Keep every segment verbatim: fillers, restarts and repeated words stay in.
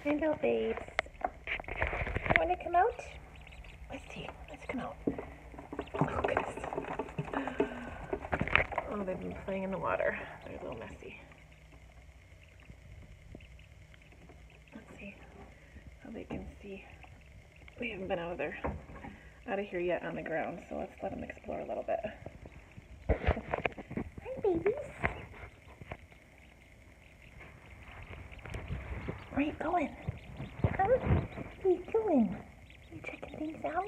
Hi, little babes. You want to come out? Let's see. Let's come out. Oh, goodness. Oh, they've been playing in the water. They're a little messy. Let's see how they can see. We haven't been out of there, out of here yet on the ground, so let's let them explore a little bit. Hi, babies. Where are you going? Huh? Where are you going? You checking things out?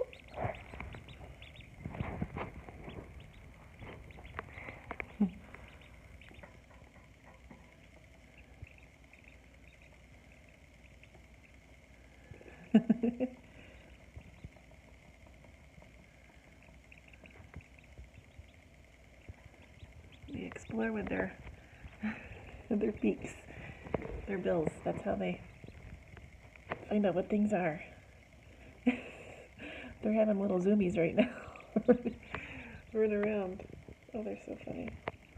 They explore with their with their beaks, their bills. That's how they find out what things are. They're having little zoomies right now. Running around. Oh, they're so funny.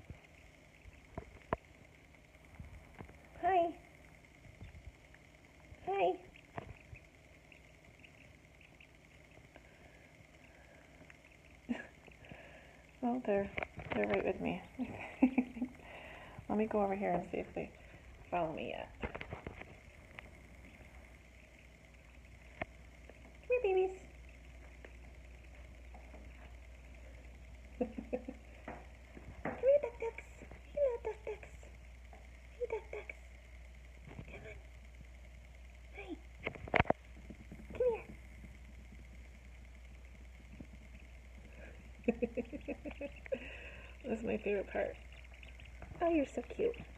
Hi. Hi. Well, they're they're right with me. Let me go over here and see if they follow me yet. Come here, babies. Come here, duck ducks. Hello, duck ducks. Hey, duck ducks. Come on. Hi. Come here. That's my favorite part. Oh, you're so cute.